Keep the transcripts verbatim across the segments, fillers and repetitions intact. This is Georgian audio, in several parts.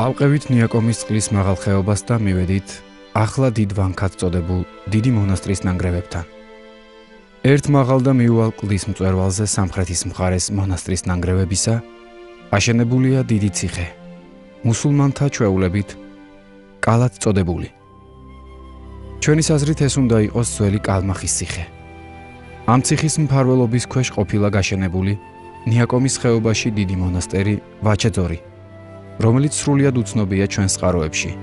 ავყევით ნიაკომის წყლის მაღალ ხეობას და მივედით ახლა დიდ ვანქად წოდებულ დიდი მონასტრის ნანგრევებთან. ერთ მაღალ და მიუვალ კლდის მწვერვალზე სამხრეთის მხარეს მონასტრის ნანგრევებისა აშენებულია დიდი ციხე, მუსულმანთა ჩვეულებით კალათ წოდებული. ჩვენი აზრით ეს უნდა იყოს ძველი კალმახის ციხე. ამ ციხის მფარველობის ქვეშ ყოფილა გაშენებული ნიაკომის ხეობაში დიდი მონასტერი ვაჩეძორი, რომელიც სრულიად უცნობია ჩვენს წყაროებში.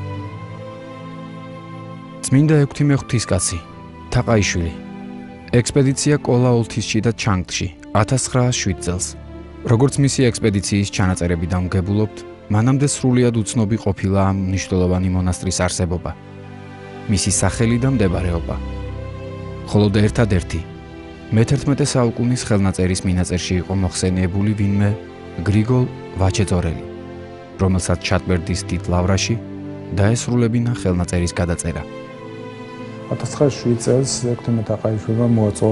წმინდა ექვთიმე ღვთისკაცი, თაყაიშვილი, ექსპედიცია კოლა ოლთისში და ჩანგდში ათას ცხრაას შვიდ წელს. როგორც მისი ექსპედიციის ჩანაწერები დამგებულობთ, მანამდე სრულიად უცნობი ყოფილა ამ მნიშვნელოვანი მონასტრის არსებობა, მისი სახელი და მდებარეობა. ხოლო ერთადერთი მეთერთმეტე საუკუნის ხელნაწერის მინაწერში იყო მოხსენიებული ვინმე გრიგოლ ვაჩეძორელი, რომელსაც ჩატბერდის დიდ ლავრაში დაესრულებინა ხელნაწერის გადაწერა. ათას ცხრაას შვიდ წელს ექვთიმე თაყაიშვილმა მოაწყო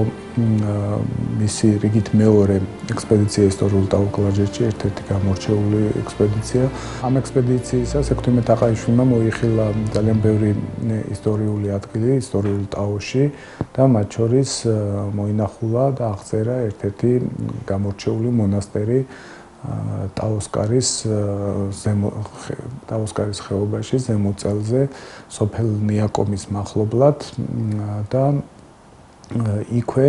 მისი რიგით მეორე ექსპედიცია ისტორიულ ტაო-კლარჯეთში, ერთ-ერთი გამორჩეული ექსპედიცია. ამ ექსპედიციისას ექვთიმე თაყაიშვილმა მოიხილა ძალიან ბევრი ისტორიული ადგილი ისტორიულ ტაოში და მათ შორის მოინახულა და აღწერა ერთ-ერთი გამორჩეული მონასტერი ტაოსკარის ზემო ტაოსკარის ხეობაში ზემო წელზე სოფელ ნიაკომის მახლობლად და იქვე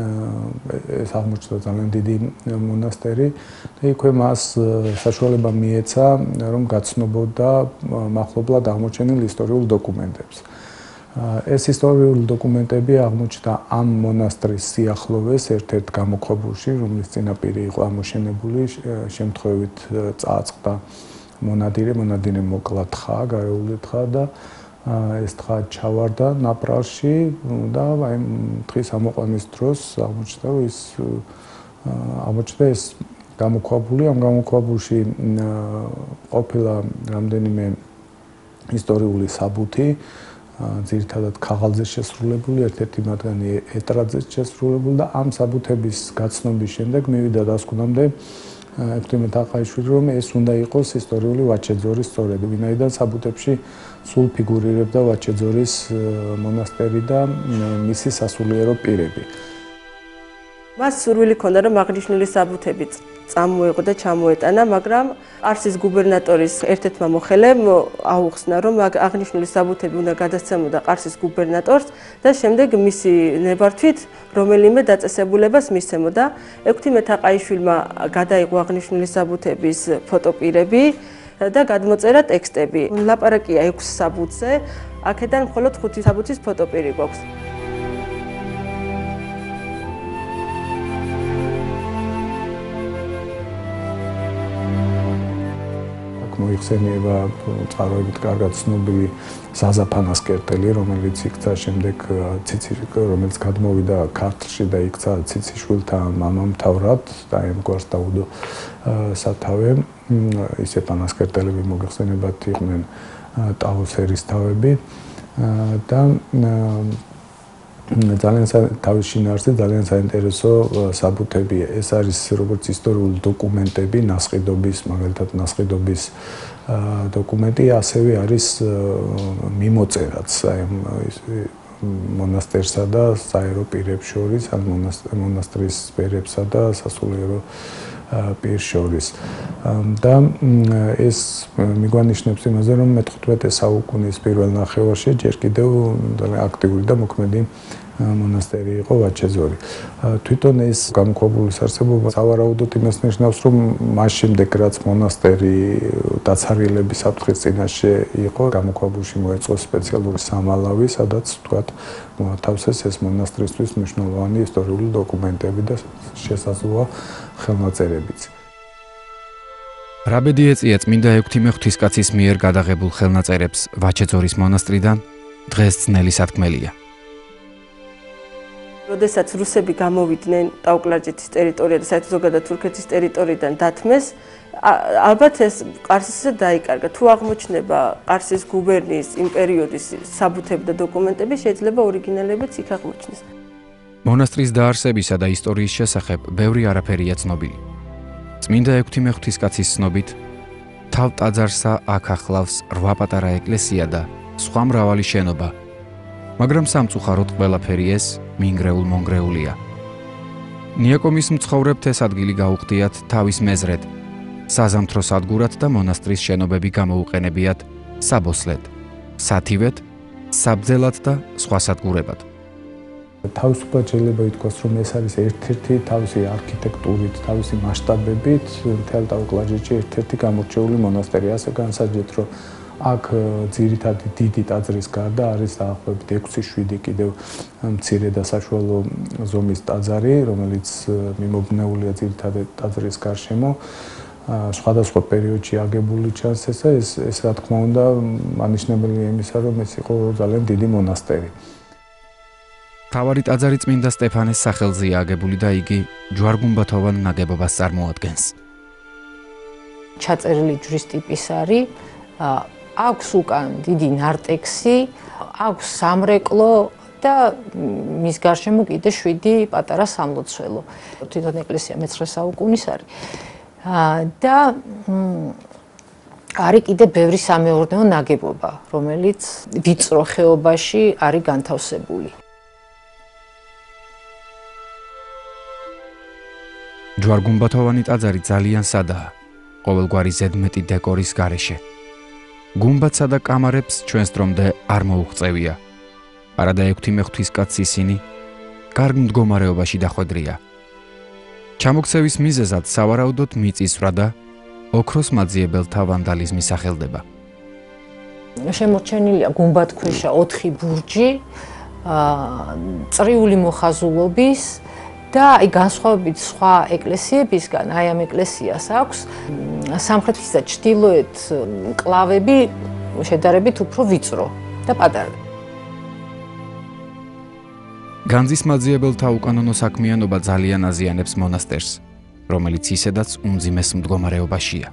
ეს აღმოჩნდა ძალიან დიდი მონასტერი და იქვე მას საშუალება მიეცა რომ გაცნობოდა მახლობლად აღმოჩენილ ისტორიულ დოკუმენტებს. ეს ისტორიული დოკუმენტები აღმოჩნდა ამ მონასტრის სიახლოვეს ერთ-ერთ გამოქვაბულში, რომლის წინაპირი იყო ამოშენებული, შემთხვევით წააწყდა მონადირე, მონადირე მოკლა თხა, გარეული თხა და ეს თხა ჩავარდა ნაპრალში და აი თხის ამოყვანის დროს აღმოჩნდა ის აღმოჩნდა ეს გამოქვაბული, ამ გამოქვაბულში ყოფილა რამდენიმე ისტორიული საბუთი, ძირითადად ქაღალდზე შესრულებული, ერთ-ერთი მათგანი ეტრადზე შესრულებული და ამ საბუთების გაცნობის შემდეგ მივიდა დასკვნამდე ექვთიმე თაყაიშვილი, რომ ეს უნდა იყოს ისტორიული ვაჩეძორის სწორედ, ვინაიდან საბუთებში სულ ფიგურირებდა ვაჩეძორის მონასტერი და მისი სასულიერო პირები. მას სურვილი ჰქონდა, რომ აღნიშნული საბუთები წამოეყო და ჩამოეტანა, მაგრამ ყარსის გუბერნატორის ერთ-ერთმა მოხელემ აუხსნა, რომ აღნიშნული საბუთები უნდა გადასცემოდა ყარსის გუბერნატორს და შემდეგ მისი ნებართვით რომელიმე დაწესებულებას მისცემოდა. ექვთიმე თაყაიშვილმა გადაიღო აღნიშნული საბუთების ფოტოპირები და გადმოწერა ტექსტები. ლაპარაკია ექვს საბუთზე, აქედან მხოლოდ ხუთი საბუთის ფოტოპირი გვაქვს. მოიხსენიება წყაროებით კარგად ცნობილი ზაზაფანას კერტელი, რომელიც იქცა შემდეგ ციცი, რომელიც გადმოვიდა ქართლში და იქცა ციციშვილთა მამამთავრად და ამგვარს დაუდო სათავე. ისე პანასკერტელები მოიხსენებათ იყვნენ ტაოს ერისთავები და ძალიან თავის შინაარსზე ძალიან საინტერესო საბუთებია. ეს არის როგორც ისტორიული დოკუმენტები, ნასყიდობის, მაგალითად ნასყიდობის დოკუმენტი, ასევე არის მიმოწერაც აი მონასტერსა და საერო პირებს შორის, ან მონასტრის პირებსა და სასულიერო პირ შორის. და ეს მიგვანიშნებს იმაზე, რომ მეთერთმეტე საუკუნის პირველ ნახევარში ჯერ კიდევ ძალიან აქტიური და მოქმედი მონასტერი იყო ვაჩეძორი. თვითონ ეს გამოქვაბულის არსებობა სავარაუდოდ იმას ნიშნავს, რომ მას შემდეგ რაც მონასტერი დაცარიელების საფრთხის წინაშე იყო, გამოქვაბულში მოეწყო სპეციალური სამალავი, სადაც თქვათ მოათავსეს ეს მონასტრისთვის მნიშვნელოვანი ისტორიული დოკუმენტები და შესაძლოა ხელნაწერებიც. რა ბედი ეწია წმინდა ექვთიმე ღვთისკაცის მიერ გადაღებულ ხელნაწერებს ვაჩეძორის მონასტრიდან, დღეს ძნელი სათქმელია. როდესაც რუსები გამოვიდნენ ტაო-კლარჯეთის ტერიტორიიდან, საერთოდ ზოგადად თურქეთის ტერიტორიიდან დათმეს, ალბათ ეს ყარსისზე დაიკარგა. თუ აღმოჩნდება ყარსის გუბერნიის იმ პერიოდის საბუთები და დოკუმენტები, შეიძლება ორიგინალებიც იქ აღმოჩნდეს. მონასტრის დაარსებისა და ისტორიის შესახებ ბევრი არაფერია ცნობილი. წმინდა ექვთიმე ღვთისკაცის ცნობით, თავ ტაძარსა აქ ახლავს რვა პატარა ეკლესია და სხვა მრავალი შენობა, მაგრამ სამწუხაროდ ყველაფერი ეს მინგრეულ-მონგრეულია. ნიაკომის მცხოვრებთ ეს ადგილი გაუხდიათ თავის მეზრედ, საზამთრო სადგურად და მონასტრის შენობები გამოუყენებიათ საბოსლედ, სათივედ, საბძელად და სხვა სადგურებად. თავისუფლად შეიძლება ითქვას, რომ ეს არის ერთ-ერთი თავისი არქიტექტურით, თავისი მასშტაბებით მთელ ტაო-კლარჯეთში ერთ-ერთი გამორჩეული მონასტერი. ასე განსაჯეთ, რომ აქ ძირითადი დიდი ტაძრის გარდა არის დაახლოებით ექვსი შვიდი კიდევ მცირე და საშუალო ზომის ტაძარი, რომელიც მიმობნეულია ძირითადად ტაძრის გარშემო. სხვადასხვა პერიოდში აგებული ჩანს ესა, ეს ეს რა თქმა უნდა მანიშნებელია იმისა, რომ ეს იყო ძალიან დიდი მონასტერი. მთავარი ტაძარი წმინდა სტეფანეს სახელზეა აგებული და იგი ჯვარ-გუმბათოვან ნაგებობას წარმოადგენს. ჩაწერილი ჯვრის ტიპის არის, აქვს უკან დიდი ნარტექსი, აქვს სამრეკლო და მის გარშემო კიდე შვიდი პატარა სამლოცველო. თვითონ ეკლესია მეცხრე საუკუნის არის. და არის კიდე ბევრი სამეურნეო ნაგებობა, რომელიც ვიწრო ხეობაში არის განთავსებული. ჯვარ-გუმბათოვანი ტაძარი ძალიან სადაა, ყოველგვარი ზედმეტი დეკორის გარეშე. გუმბათსა და კამარებს ჩვენს დრომდე არ მოუღწევია. არადა ექვთი მეხუთისკაც ისინი კარგ მდგომარეობაში დახვედრია. ჩამოქცევის მიზეზად სავარაუდოდ მიწისძვრა და ოქროს მაძიებელთა ვანდალიზმი სახელდება. შემორჩენილია გუმბათქვეშა ოთხი ბურჯი, წრიული მოხაზულობის და აი განსხვავებით სხვა ეკლესიებისგან, აი ამ ეკლესიას აქვს სამხრეთის და ჩრდილოეთ მკლავები შედარებით უფრო ვიწრო და პატარა. განძის მაძიებელთა უკანონო საქმიანობა ძალიან აზიანებს მონასტერს, რომელიც ისედაც უმძიმეს მდგომარეობაშია.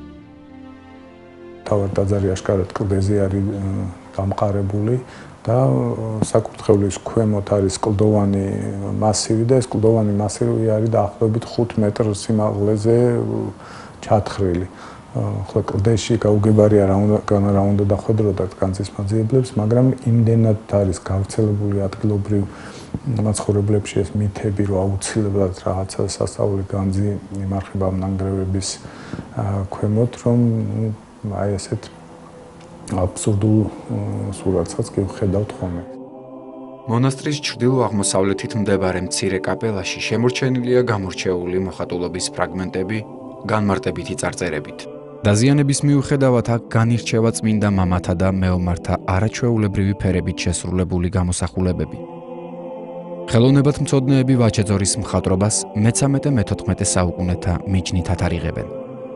თავად ტაძარი აშკარად კლდეზე არის დამყარებული და საკურთხევლის ქვემოთ არის კლდოვანი მასივი და ეს კლდოვანი მასივი არის დაახლოებით ხუთ მეტრ სიმაღლეზე ჩათხრილი. ხო, კლდეში გაუგებარია რა უნდა რა უნდა დახვედროდათ განძის მაძიებლებს, მაგრამ იმდენად არის გავრცელებული ადგილობრივ მაცხოვრებლებში ეს მითები, რომ აუცილებლად რაღაცა სასწაული განძი იმარხება ნანგრევების ქვემოთ, რომ აი ესეთ აბსურდულ სურათსაც კი ვხედავთ ხოლმე. მონასტრის ჩრდილო-აღმოსავლეთით მდებარე მცირე კაპელაში შემორჩენილია გამორჩეული მოხატულობის ფრაგმენტები განმარტებითი წარწერებით. დაზიანების მიუხედავად აქ განირჩევა წმინდა მამათა და მეომართა არაჩვეულებრივი ფერებით შესრულებული გამოსახულებები. ხელოვნებად მცოდნეები ვაჩეძორის მხატვრობას მეცამეტე მეთოთხმეტე საუკუნეთა მიჯნით ათარიღებენ.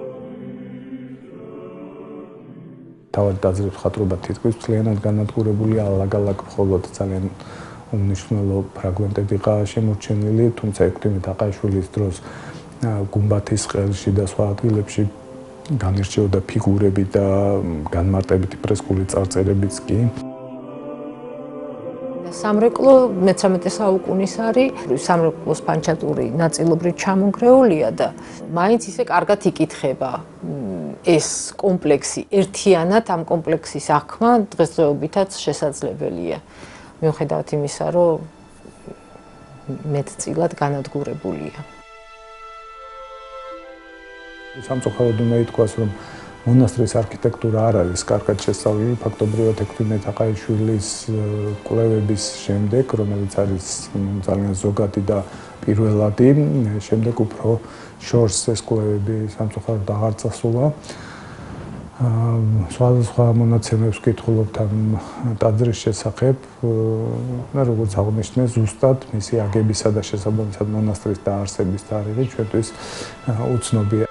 თავად ტაძრის მხატვრობა თითქმის მთლიანად განადგურებულია, ალაგ-ალაგ მხოლოდ ძალიან უმნიშვნელო ფრაგმენტებიღაა შემორჩენილი, თუმცა ექვთი მეთაყაიშვილის დროს გუმბათის ყელში და სხვა ადგილებში განირჩეოდა ფიგურები და განმარტებითი ფრესკული წარწერებიც კი. სამრეკლო მეცამეტე საუკუნის არის, სამრეკლოს ფანჩატური ნაწილობრივ ჩამონგრეულია და მაინც ისე კარგად იკითხება ეს კომპლექსი. ერთიანად ამ კომპლექსის აღქმა დღესდღეობითაც შესაძლებელია. მიუხედავად იმისა, რომ მეტწილად განადგურებულია. სამწუხაროდ უნდა ითქვას, რომ მონასტრის არქიტექტურა არ არის კარგად შესწავლილი, ფაქტობრივად ექვთი მეთაყაიშვილის კვლევების შემდეგ, რომელიც არის ძალიან ზოგადი და პირველადი, შემდეგ უფრო შორს ეს კვლევები სამწუხაროდ აღარ წასულა. სხვადასხვა მონაცემებს ვკითხულობთ ამ ტაძრის შესახებ, და როგორც აღნიშნე, ზუსტად მისი აგებისა და შესაბამისად მონასტრის დაარსების თარიღი ჩვენთვის უცნობია.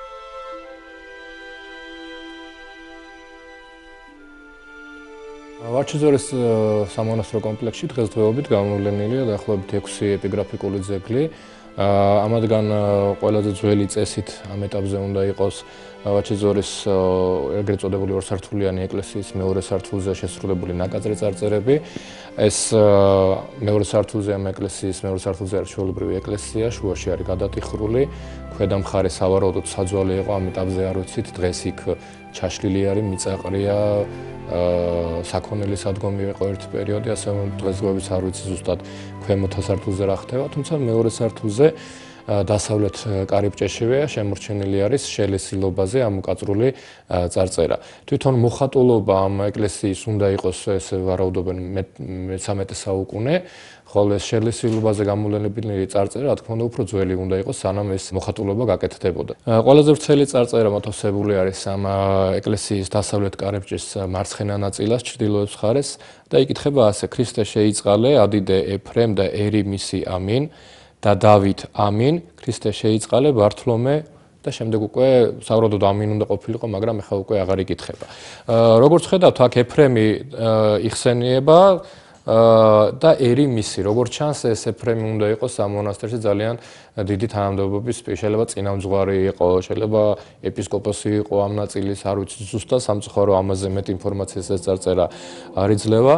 ვაჩეძორის სამონასტრო კომპლექსში დღესდღეობით გამოვლენილია დაახლოებით ექვსი ეპიგრაფიკული ძეგლი. ამათგან ყველაზე ძველი წესით ამ ეტაპზე უნდა იყოს ვაჩეძორის ეგრეთ წოდებული ორსართულიანი ეკლესიის მეორე სართულზე შესრულებული ნაკაწრი წარწერები. ეს მეორე სართულზე ამ ეკლესიის მეორე სართულზე არის ჩვეულებრივი ეკლესია, შუაში არის გადატიხრული, ქვედა მხარე სავარაუდოდ საძვალე იყო, ამ ეტაპზე არ ვიცით, დღეს იქ ჩაშლილი არის, მიწაყრია, საქონელი სადგომი იყო ერთი პერიოდი, ასე დღესდღეობით არ ვიცი ზუსტად ქვემოთა სართულზე რა ხდება, თუმცა მეორე სართულზე დასავლეთ კარიბჭეშივე შემორჩენილი არის შელესილობაზე ამოკაწრული წარწერა. თვითონ მოხატულობა ამ ეკლესიის უნდა იყოს ეს ვარაუდობენ მესამეტე საუკუნე, ხოლო ეს შელესილობაზე გამოვლენილი წარწერა, რა თქმა უნდა, უფრო ძველი უნდა იყოს, სანამ ეს მოხატულობა გაკეთდებოდა. ყველაზე ვრცელი წარწერა მოთავსებული არის ამ ეკლესიის დასავლეთ კარიბჭის მარცხენა ნაწილას, ჩრდილოეთ მხარეს და იკითხება ასე: ქრისტე შეიწყალე, ადიდე ეფრემ და ერი მისი ამინ. და დავით ამინ, ქრისტე შეიწყალე, ბართლომე და შემდეგ უკვე საუბრობთ ამინ უნდა ყოფილიყო, მაგრამ ახლა უკვე აღარ იკითხება. როგორც ხედავთ, აქ ეფრემი იხსენიება და ერი მისი, როგორც ჩანს, ეს ეფრემი უნდა იყოს ამ მონასტერში ძალიან დიდი თანამდებობის, შეიძლება წინამძღვარი იყო, შეიძლება ეპისკოპოსი იყო ამ ნაწილის, არ ვიცი ზუსტად, სამწუხარო ამაზე მეტ ინფორმაციას ეს წარწერა არ იძლევა.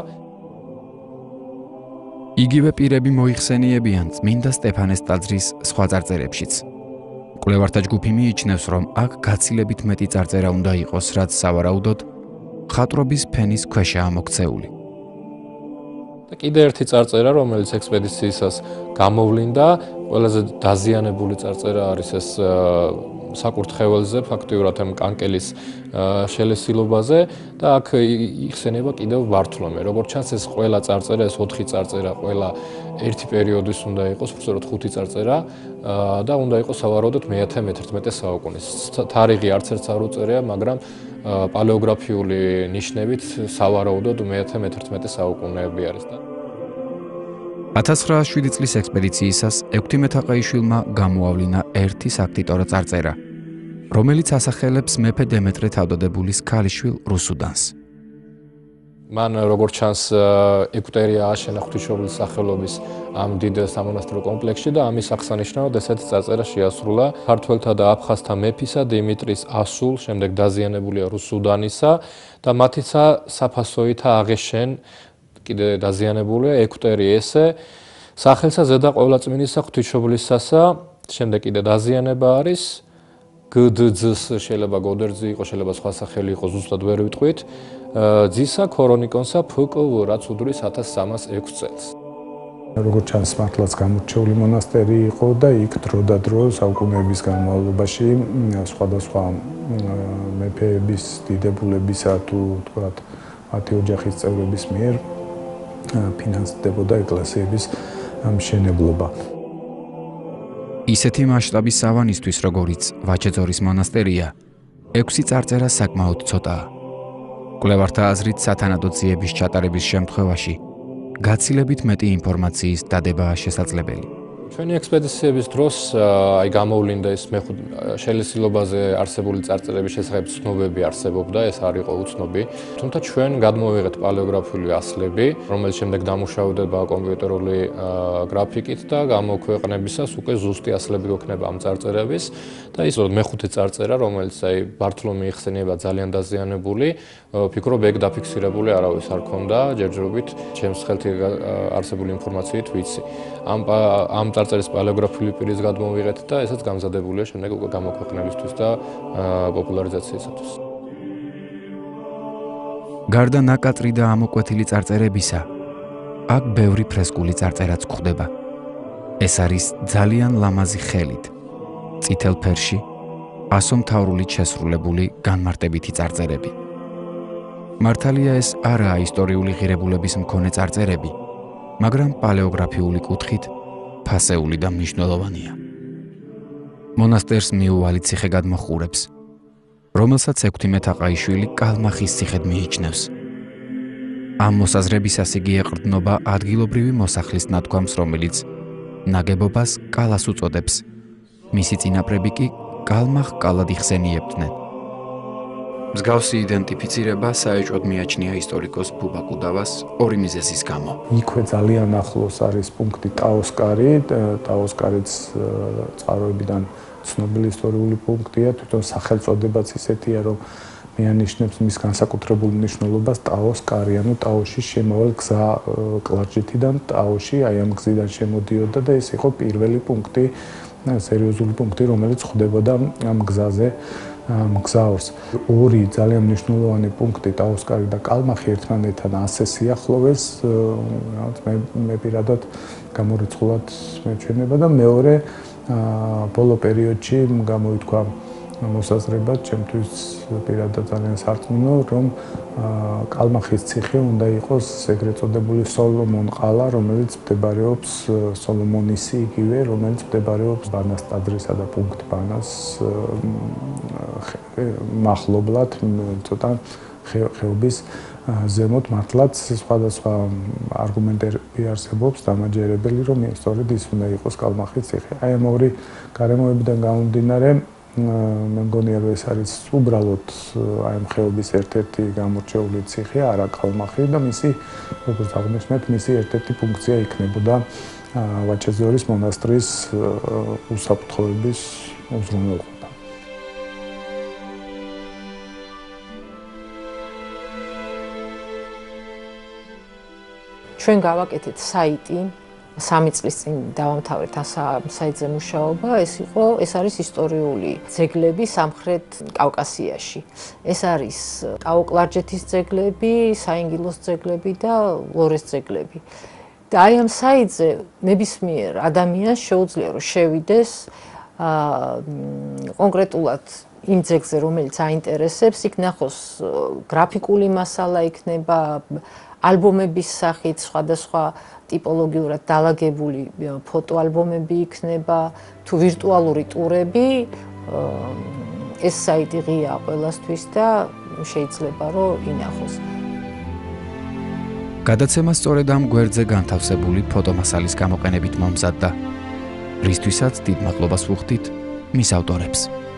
იგივე პირები მოიხსენიებიან წმინდა სტეფანეს ტაძრის სხვა წარწერებშიც. კვლევართა ჯგუფი მიიჩნევს, რომ აქ გაცილებით მეტი წარწერა უნდა იყოს, რაც სავარაუდოდ ხატრობის ფენის ქვეშაა მოქცეული. და კიდე ერთი წარწერა, რომელიც ექსპედიციისას გამოვლინდა, ყველაზე დაზიანებული წარწერა არის ეს საკურთხეველზე, ფაქტიურად ამ კანკელის შელესილობაზე და აქ იხსენება კიდევ ბართლომე. როგორც ჩანს, ეს ყველა წარწერა, ეს ოთხი წარწერა, ყველა ერთი პერიოდის უნდა იყოს, უბრალოდ ხუთი წარწერა და უნდა იყოს სავარაუდოდ მეათე მეთერთმეტე საუკუნის. თარიღი არც ერთს არ უწერია, მაგრამ პალეოგრაფიული ნიშნებით სავარაუდოდ მეათე მეთერთმეტე საუკუნეები არის და ათას ცხრაასი წლის ექსპედიციისას ექვთიმე თაყაიშვილმა გამოავლინა ერთი საქტიტორო წარწერა, რომელიც ასახელებს მეფე დემეტრე თავდადებულის ქალიშვილ რუსუდანს. მან როგორც ჩანს ეკვტერია აშენა ღვთისმშობლის სახელობის ამ დიდ სამონასტრო კომპლექსში და ამის აღსანიშნავად ესეთი წარწერა შეასრულა ქართველთა და აფხაზთა მეფისა დიმიტრის ასულ, შემდეგ დაზიანებულია რუსუდანისა და მათიცა საფასოითა აღეშენ კიდე დაზიანებულია ეკვტერი ესე სახელსა ზედა ყოვლადწმინისა ღვთისმშობლისასა, შემდეგ კიდე დაზიანება არის გდძს შეიძლება გოდერძი იყო, შეიძლება სხვა სახელი იყო, ზუსტად ვერ ვიტყვით. ძისა ქორონიკონსა ფკ რაც უდრის ათას სამას ექვს წელს. როგორც ჩანს, მართლაც გამორჩეული მონასტერი იყო და იქ დრო და დრო საუკუნეების განმავლობაში სხვადასხვა მეფეების, დიდებულებისა თუ თქვათ მათი ოჯახის წევრების მიერ ფინანსდებოდა ეკლესიების მშენებლობა. ისეთი მასშტაბის სავანისთვის, როგორიც ვაჩეძორის მონასტერია, ექვსი წარწერა საკმაოდ ცოტაა. კვლევართა აზრით, სათანადო ძიების ჩატარების შემთხვევაში გაცილებით მეტი ინფორმაციის დადებაა შესაძლებელი. ჩვენი ექსპედიციების დროს აი გამოვლინდა ეს შელესილობაზე არსებული წარწერების შესახებ ცნობები არსებობდა, ეს არ იყო უცნობი. თუმცა ჩვენ გადმოვიღეთ პალეოგრაფიული ასლები, რომელიც შემდეგ დამუშავდება კომპიუტერული გრაფიკით და გამოქვეყნებისას უკვე ზუსტი ასლები გვექნება ამ წარწერების და ის მეხუთე წარწერა, რომელიც აი ბართლომე იხსენიება ძალიან დაზიანებული, ვფიქრობ ეგ დაფიქსირებული არავის არ ქონდა, ჯერჯერობით ჩემს ხელთ არსებული ინფორმაციით ვიცი. ამ ამ წარწერის პალეოგრაფიული პირის გადმოვიღეთ და ესაც გამზადებულია შემდეგ უკვე გამოქვეყნებისთვის და პოპულარიზაციისათვის. გარდა ნაკაწრი და ამოკვეთილი წარწერებისა, აქ ბევრი ფრესკული წარწერაც გვხვდება. ეს არის ძალიან ლამაზი ხელით, წითელ ფერში, ასომთავრულით შესრულებული განმარტებითი წარწერები. მართალია ეს არაა ისტორიული ღირებულების მქონე წარწერები, მაგრამ პალეოგრაფიული კუთხით ფასეული და მნიშვნელოვანია. მონასტერს მიუვალი ციხე გადმოჰყურებს, რომელსაც ექვთიმე თაყაიშვილი კალმახის ციხედ მიიჩნევს. ამ მოსაზრებისას იგი ეყრდნობა ადგილობრივი მოსახლის ნათქვამს, რომელიც ნაგებობას კალას უწოდებს. მისი წინაპრები კი კალმახ კალად იხსენიებდნენ. მსგავსი იდენტიფიცირება საეჭვოდ მიაჩნია ისტორიკოს ბუბა კუდავას ორი მიზეზის გამო. იქვე ძალიან ახლოს არის პუნქტი ტაოსკარი, ტაოსკარიც წყაროებიდან ცნობილი ისტორიული პუნქტია, თვითონ სახელწოდებაც ისეთია, რომ მეანიშნებს მის განსაკუთრებულ მნიშვნელობას ტაოს კარი, ანუ ტაოში შემავალ გზა კლარჯეთიდან ტაოში, აი ამ გზიდან შემოდიოდა და ეს იყო პირველი პუნქტი, სერიოზული პუნქტი, რომელიც ხვდებოდა ამ გზაზე მგზავრს. ორი ძალიან მნიშვნელოვანი პუნქტი, ტაოს კარი და კალმახი ერთმანეთთან ასე სიახლოვეს, რაღაც მე მე პირადად გამორიცხულად მეჩვენება და მეორე ბოლო პერიოდში გამოითქვა მოსაზრება, ჩემთვის პირადად ძალიან სარწმუნო, რომ კალმახის ციხე უნდა იყოს ეგრეთ წოდებული სოლომონ ყალა, რომელიც მდებარეობს სოლომონისი იგივე, რომელიც მდებარეობს ბანას ტაძრისა და პუნქტ ბანას მახლობლად, ცოტა ხეობის ზემოთ მართლაც სხვადასხვა არგუმენტები არსებობს დამაჯერებელი, რომ სწორედ ის უნდა იყოს კალმახის ციხე. აი ამ ორი გარემოებიდან გამომდინარე მე მგონია რომ ეს არის უბრალოდ აი ამ ხეობის ერთ-ერთი გამორჩეული ციხე, არა კალმახი და მისი, როგორც აღნიშნეთ, მისი ერთ-ერთი ფუნქცია იქნებოდა ვაჩეზორის მონასტრის უსაფრთხოების უზრუნველყოფა. ჩვენ გავაკეთეთ საიტი სამი წლის წინ დავამთავრეთ ამ საიტზე მუშაობა, ეს იყო, ეს არის ისტორიული ძეგლები სამხრეთ კავკასიაში. ეს არის ტაო-კლარჯეთის ძეგლები, საინგილოს ძეგლები და ლორეს ძეგლები. და აი ამ საიტზე ნებისმიერ ადამიანს შეუძლია რომ შევიდეს კონკრეტულად იმ ძეგლზე, რომელიც აინტერესებს, იქ ნახოს გრაფიკული მასალა იქნება, ალბომების სახით სხვადასხვა ტიპოლოგიურად დალაგებული ფოტოალბომები იქნება, თუ ვირტუალური ტურები, ეს საიტი ღია ყველასთვის და შეიძლება რომ ინახოს. გადაცემა სწორედ ამ გვერდზე განთავსებული ფოტომასალის გამოყენებით მომზადდა, რისთვისაც დიდ მადლობას ვუხდით მის ავტორებს.